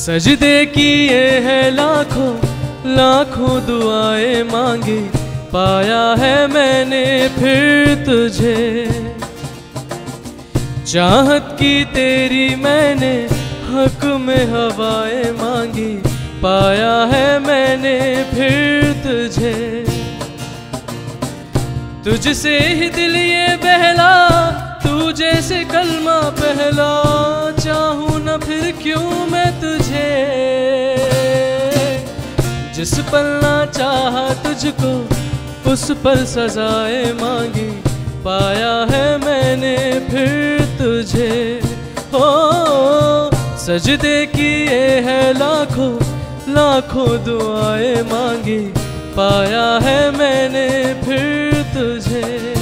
सजदे किए हैं लाखों लाखों दुआएं मांगी, पाया है मैंने फिर तुझे। चाहत की तेरी मैंने हक में हवाएं मांगी, पाया है मैंने फिर तुझे। तुझसे ही दिल ये बहला, तू जैसे कलमा पहला, चाहूं न फिर क्यों मैं तुझे। जिस पल ना चाहा तुझको उस पल सजाएं मांगी, पाया है मैंने फिर तुझे। हो सजदे किए हैं लाखों लाखों दुआएं मांगी, पाया है मैंने फिर तुझे।